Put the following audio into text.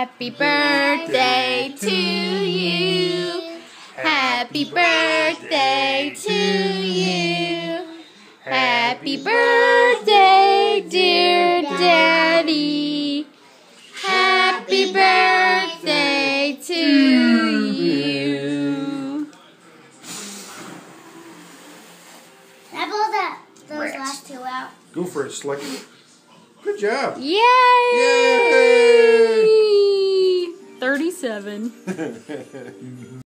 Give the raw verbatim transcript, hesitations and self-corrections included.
Happy birthday to you. Happy birthday to you. Happy birthday, dear Daddy. Happy birthday to you. Can I blow that, those Rats. last two out? Go for it, Slicky. Good job. Yay! Yay! thirty-seven.